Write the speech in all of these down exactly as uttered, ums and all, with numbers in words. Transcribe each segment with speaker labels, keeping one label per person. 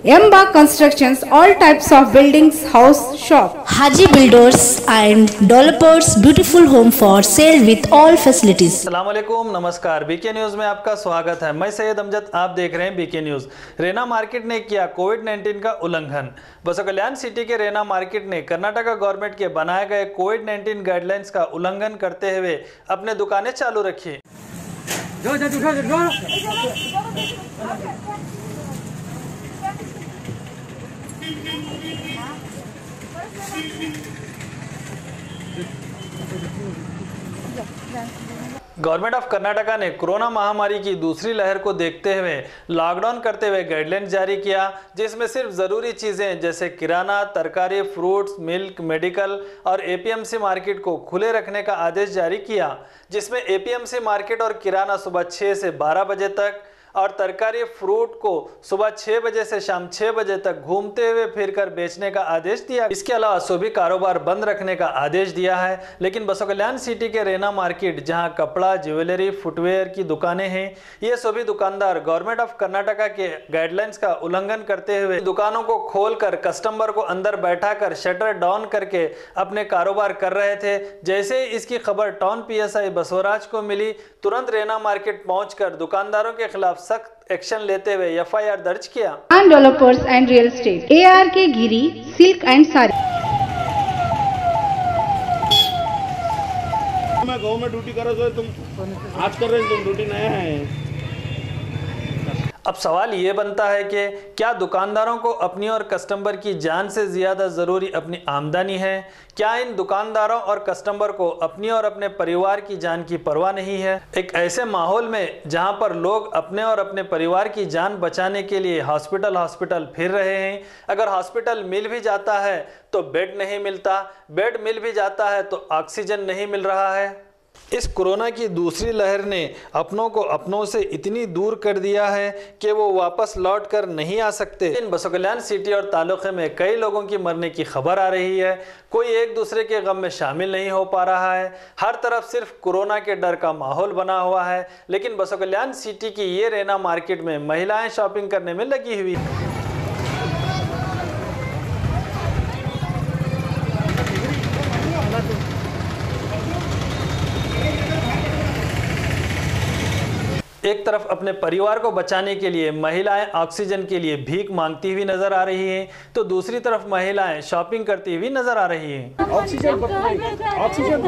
Speaker 1: Emba Constructions, all types of buildings, house, shop.
Speaker 2: Haji Builders and Developers, beautiful home for sale with all facilities.
Speaker 3: अस्सलाम वालेकुम, नमस्कार। BK news में आपका स्वागत है। मैं सैयद अमजद, आप देख रहे हैं बीके न्यूज़। रैना मार्केट ने किया कोविड नाइन्टीन का उल्लंघन। बसो कल्याण सिटी के रैना मार्केट ने कर्नाटक गवर्नमेंट के बनाए गए कोविड नाइन्टीन गाइडलाइंस का उल्लंघन करते हुए अपने दुकानें चालू रखी। गवर्नमेंट ऑफ कर्नाटका ने कोरोना महामारी की दूसरी लहर को देखते हुए लॉकडाउन करते हुए गाइडलाइंस जारी किया, जिसमें सिर्फ ज़रूरी चीज़ें जैसे किराना, तरकारी, फ्रूट्स, मिल्क, मेडिकल और एपीएमसी मार्केट को खुले रखने का आदेश जारी किया, जिसमें एपीएमसी मार्केट और किराना सुबह छः से बारह बजे तक और तरकारी फ्रूट को सुबह छः बजे से शाम छः बजे तक घूमते हुए फिरकर बेचने का आदेश दिया। इसके अलावा सभी कारोबार बंद रखने का आदेश दिया है। लेकिन बसो कल्याण सिटी के रैना मार्केट, जहां कपड़ा, ज्वेलरी, फुटवेयर की दुकानें हैं, ये सभी दुकानदार गवर्नमेंट ऑफ कर्नाटका के गाइडलाइंस का उल्लंघन करते हुए दुकानों को खोलकर कस्टमर को अंदर बैठाकर शटर डाउन करके अपने कारोबार कर रहे थे। जैसे ही इसकी खबर टाउन पीएसआई बसवराज को मिली, तुरंत रैना मार्केट पहुंचकर दुकानदारों के खिलाफ सख्त एक्शन लेते हुए एफ आई आर दर्ज किया।
Speaker 1: And developers and real estate, A R K Giri, silk and sari.
Speaker 4: मैं गाँव में ड्यूटी कर रहा हूँ, तुम आज कर रहे हो, तुम ड्यूटी नया है।
Speaker 3: अब सवाल ये बनता है कि क्या दुकानदारों को अपनी और कस्टमर की जान से ज़्यादा ज़रूरी अपनी आमदनी है? क्या इन दुकानदारों और कस्टमर को अपनी और अपने परिवार की जान की परवाह नहीं है? एक ऐसे माहौल में जहां पर लोग अपने और अपने परिवार की जान बचाने के लिए हॉस्पिटल हॉस्पिटल फिर रहे हैं, अगर हॉस्पिटल मिल भी जाता है तो बेड नहीं मिलता, बेड मिल भी जाता है तो ऑक्सीजन नहीं मिल रहा है। इस कोरोना की दूसरी लहर ने अपनों को अपनों से इतनी दूर कर दिया है कि वो वापस लौट कर नहीं आ सकते। इन बसो कल्याण सिटी और तालुके में कई लोगों की मरने की खबर आ रही है। कोई एक दूसरे के गम में शामिल नहीं हो पा रहा है। हर तरफ सिर्फ कोरोना के डर का माहौल बना हुआ है। लेकिन बसो कल्याण सिटी की ये रैना मार्केट में महिलाएं शॉपिंग करने में लगी हुई है। एक तरफ अपने परिवार को बचाने के लिए महिलाएं ऑक्सीजन के लिए भीख मांगती हुई नजर आ रही हैं, तो दूसरी तरफ महिलाएं शॉपिंग करती हुई नजर आ रही हैं।
Speaker 4: ऑक्सीजन ऑक्सीजन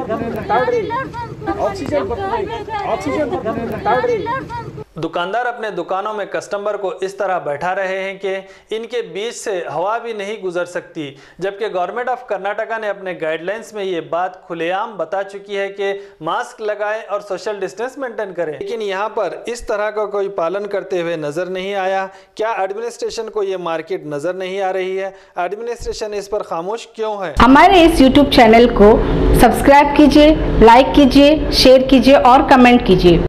Speaker 4: ऑक्सीजन
Speaker 3: दुकानदार अपने दुकानों में कस्टमर को इस तरह बैठा रहे हैं कि इनके बीच से हवा भी नहीं गुजर सकती, जबकि गवर्नमेंट ऑफ कर्नाटका ने अपने गाइडलाइंस में ये बात खुलेआम बता चुकी है कि मास्क लगाएं और सोशल डिस्टेंस मेंटेन करें। लेकिन यहाँ पर इस तरह का कोई पालन करते हुए नजर नहीं आया। क्या एडमिनिस्ट्रेशन को ये मार्केट नजर नहीं आ रही है? एडमिनिस्ट्रेशन इस पर खामोश क्यों है?
Speaker 1: हमारे इस यूट्यूब चैनल को सब्सक्राइब कीजिए, लाइक कीजिए, शेयर कीजिए और कमेंट कीजिए।